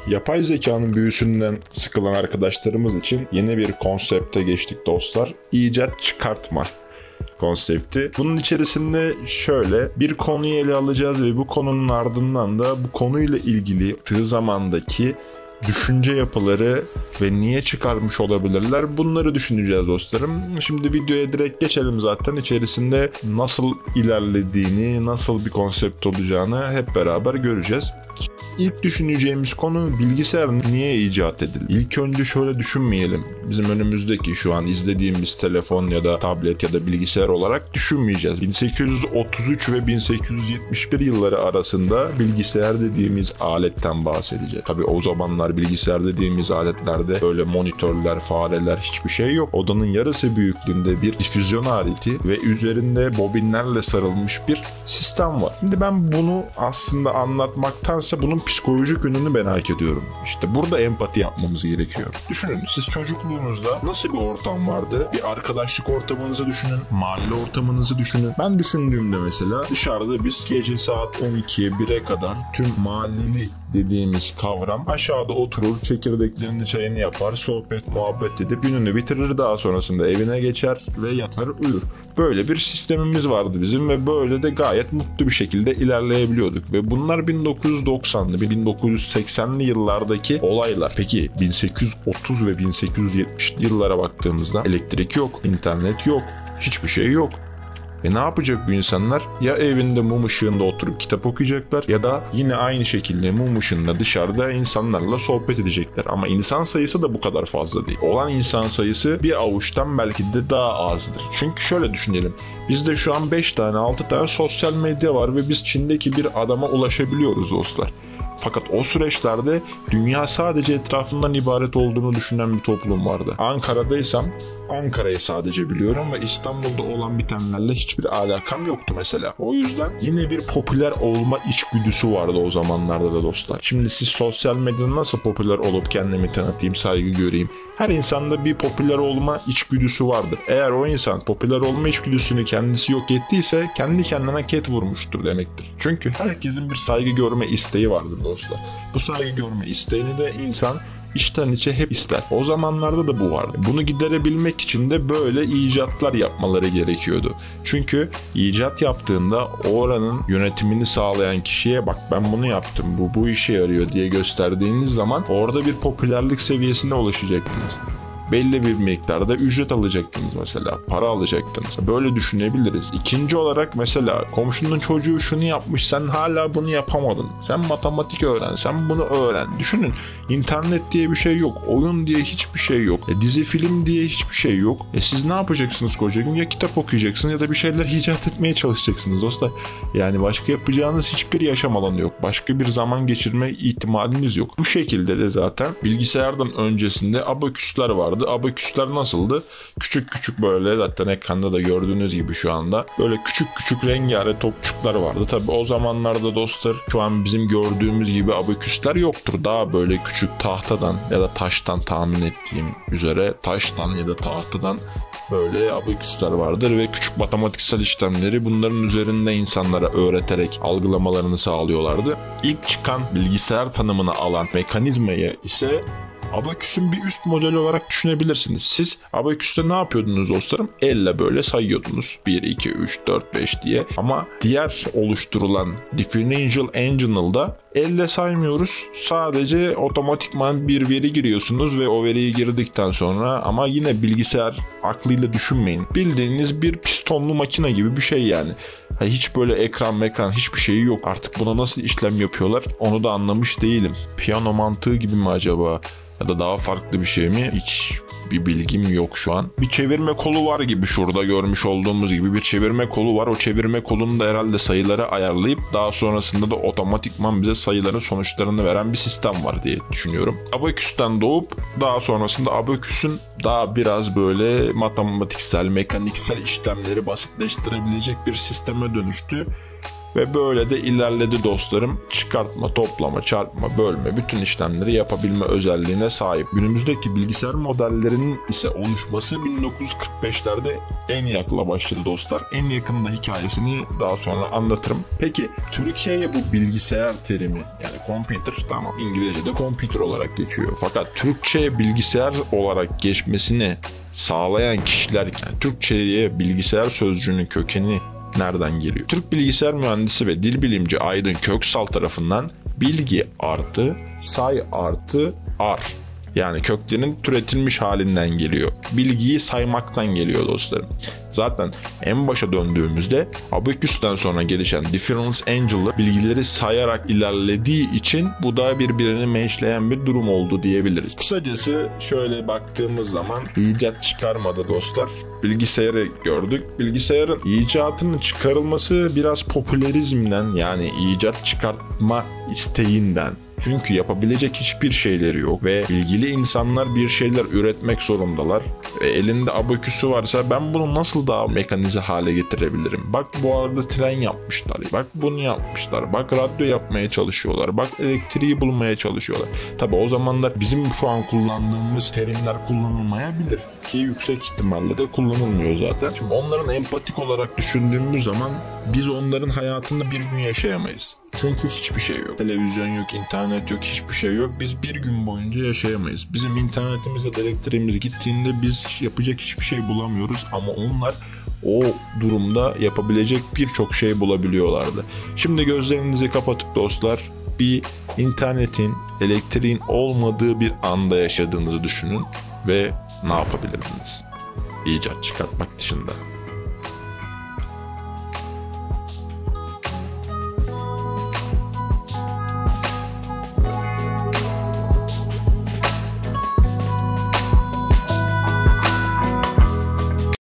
Yapay zekanın büyüsünden sıkılan arkadaşlarımız için yeni bir konsepte geçtik dostlar. İcat çıkartma konsepti. Bunun içerisinde şöyle bir konuyu ele alacağız ve bu konunun ardından da bu konuyla ilgili tığ zamandaki düşünce yapıları ve niye çıkarmış olabilirler, bunları düşüneceğiz dostlarım. Şimdi videoya direkt geçelim zaten. İçerisinde nasıl ilerlediğini, nasıl bir konsept olacağını hep beraber göreceğiz. İlk düşüneceğimiz konu bilgisayar niye icat edildi? İlk önce şöyle düşünmeyelim. Bizim önümüzdeki şu an izlediğimiz telefon ya da tablet ya da bilgisayar olarak düşünmeyeceğiz. 1833 ve 1871 yılları arasında bilgisayar dediğimiz aletten bahsedeceğiz. Tabii o zamanlar bilgisayar dediğimiz aletlerde böyle monitörler, fareler hiçbir şey yok. Odanın yarısı büyüklüğünde bir difüzyon aleti ve üzerinde bobinlerle sarılmış bir sistem var. Şimdi ben bunu aslında anlatmaktansa bunun psikolojik yönünü merak ediyorum. İşte burada empati yapmamız gerekiyor. Düşünün, siz çocukluğunuzda nasıl bir ortam vardı? Bir arkadaşlık ortamınızı düşünün, mahalle ortamınızı düşünün. Ben düşündüğümde mesela dışarıda biz gece saat 12'ye 1'e kadar tüm mahalleli dediğimiz kavram aşağıda oturur, çekirdeklerini çayını yapar, sohbet muhabbet edip gününü bitirir, daha sonrasında evine geçer ve yatar uyur. Böyle bir sistemimiz vardı bizim ve böyle de gayet mutlu bir şekilde ilerleyebiliyorduk ve bunlar 1990'lı, 1980'li yıllardaki olaylar. Peki 1830 ve 1870'li yıllara baktığımızda elektrik yok, internet yok, hiçbir şey yok. Ne yapacak bu insanlar? Ya evinde mum ışığında oturup kitap okuyacaklar ya da yine aynı şekilde mum ışığında dışarıda insanlarla sohbet edecekler. Ama insan sayısı da bu kadar fazla değil. Olan insan sayısı bir avuçtan belki de daha azdır. Çünkü şöyle düşünelim. Bizde şu an 5 tane 6 tane sosyal medya var ve biz Çin'deki bir adama ulaşabiliyoruz dostlar. Fakat o süreçlerde dünya sadece etrafından ibaret olduğunu düşünen bir toplum vardı. Ankara'daysam Ankara'yı sadece biliyorum ve İstanbul'da olan bitenlerle hiçbir alakam yoktu mesela. O yüzden yine bir popüler olma içgüdüsü vardı o zamanlarda da dostlar. Şimdi siz sosyal medyada nasıl popüler olup kendimi tanıtayım, saygı göreyim? Her insanda bir popüler olma içgüdüsü vardır. Eğer o insan popüler olma içgüdüsünü kendisi yok ettiyse kendi kendine ket vurmuştur demektir. Çünkü herkesin bir saygı görme isteği vardır dostlar. Bu saygı görme isteğini de insan içten içe hep ister. O zamanlarda da bu vardı. Bunu giderebilmek için de böyle icatlar yapmaları gerekiyordu. Çünkü icat yaptığında oranın yönetimini sağlayan kişiye bak ben bunu yaptım, bu işe yarıyor diye gösterdiğiniz zaman orada bir popülerlik seviyesine ulaşacaktınız. Belli bir miktarda ücret alacaktınız mesela, para alacaktınız. Böyle düşünebiliriz. İkinci olarak mesela komşunun çocuğu şunu yapmış, sen hala bunu yapamadın. Sen matematik öğren, sen bunu öğren. Düşünün, internet diye bir şey yok, oyun diye hiçbir şey yok, dizi film diye hiçbir şey yok. Siz ne yapacaksınız koca gün? Ya kitap okuyacaksınız ya da bir şeyler icat etmeye çalışacaksınız dostlar. Yani başka yapacağınız hiçbir yaşam alanı yok. Başka bir zaman geçirme ihtimaliniz yok. Bu şekilde de zaten bilgisayardan öncesinde abaküsler vardı. Abaküsler nasıldı? Küçük küçük böyle, zaten ekranda da gördüğünüz gibi şu anda böyle küçük küçük rengarenk topçuklar vardı. Tabii o zamanlarda dostlar şu an bizim gördüğümüz gibi abaküsler yoktur. Daha böyle küçük tahtadan ya da taştan, tahmin ettiğim üzere taştan ya da tahtadan böyle abaküsler vardır ve küçük matematiksel işlemleri bunların üzerinde insanlara öğreterek algılamalarını sağlıyorlardı. İlk çıkan bilgisayar tanımını alan mekanizmayı ise abaküsün bir üst modeli olarak düşünebilirsiniz. Siz abaküste ne yapıyordunuz dostlarım? Elle böyle sayıyordunuz. 1, 2, 3, 4, 5 diye. Ama diğer oluşturulan Differential Engine'da elle saymıyoruz. Sadece otomatikman bir veri giriyorsunuz ve o veriyi girdikten sonra, ama yine bilgisayar aklıyla düşünmeyin. Bildiğiniz bir pistonlu makine gibi bir şey yani. Hiç böyle ekran hiçbir şeyi yok. Artık buna nasıl işlem yapıyorlar onu da anlamış değilim. Piyano mantığı gibi mi acaba? Ya da daha farklı bir şey mi? Hiç bir bilgim yok şu an. Bir çevirme kolu var gibi, şurada görmüş olduğumuz gibi bir çevirme kolu var. O çevirme kolunu da herhalde sayıları ayarlayıp daha sonrasında da otomatikman bize sayıların sonuçlarını veren bir sistem var diye düşünüyorum. Abaküsten doğup daha sonrasında abaküsün daha biraz böyle matematiksel, mekaniksel işlemleri basitleştirebilecek bir sisteme dönüştü. Ve böyle de ilerledi dostlarım. Çıkartma, toplama, çarpma, bölme bütün işlemleri yapabilme özelliğine sahip. Günümüzdeki bilgisayar modellerinin ise oluşması 1945'lerde ENIAC'la başladı dostlar. ENIAC'ın da hikayesini daha sonra anlatırım. Peki Türkçe'ye bu bilgisayar terimi, yani computer, tamam İngilizce'de computer olarak geçiyor. Fakat Türkçe'ye bilgisayar olarak geçmesini sağlayan kişiler, yani Türkçe'ye bilgisayar sözcüğünün kökeni nereden geliyor? Türk bilgisayar mühendisi ve dil bilimci Aydın Köksal tarafından bilgi artı say artı ar, yani köklerin türetilmiş halinden geliyor. Bilgiyi saymaktan geliyor dostlarım. Zaten en başa döndüğümüzde abaküsten sonra gelişen difference angel'ı bilgileri sayarak ilerlediği için bu da birbirini meşleyen bir durum oldu diyebiliriz. Kısacası şöyle baktığımız zaman icat çıkarmadı dostlar. Bilgisayarı gördük. Bilgisayarın icatının çıkarılması biraz popülerizmden, yani icat çıkartma isteğinden. Çünkü yapabilecek hiçbir şeyleri yok ve ilgili insanlar bir şeyler üretmek zorundalar. Ve elinde abaküsü varsa ben bunu nasıl daha mekanize hale getirebilirim? Bak bu arada tren yapmışlar. Bak bunu yapmışlar. Bak radyo yapmaya çalışıyorlar. Bak elektriği bulmaya çalışıyorlar. Tabi o zamanlar bizim şu an kullandığımız terimler kullanılmayabilir. Ki yüksek ihtimalle de kullanılmıyor zaten. Şimdi onların empatik olarak düşündüğümüz zaman biz onların hayatında bir gün yaşayamayız. Çünkü hiçbir şey yok. Televizyon yok, internet yok, hiçbir şey yok. Biz bir gün boyunca yaşayamayız. Bizim internetimize de elektriğimiz gittiğinde biz yapacak hiçbir şey bulamıyoruz. Ama onlar o durumda yapabilecek birçok şey bulabiliyorlardı. Şimdi gözlerinizi kapatıp dostlar bir internetin, elektriğin olmadığı bir anda yaşadığınızı düşünün ve ne yapabilirsiniz? İcat çıkartmak dışında.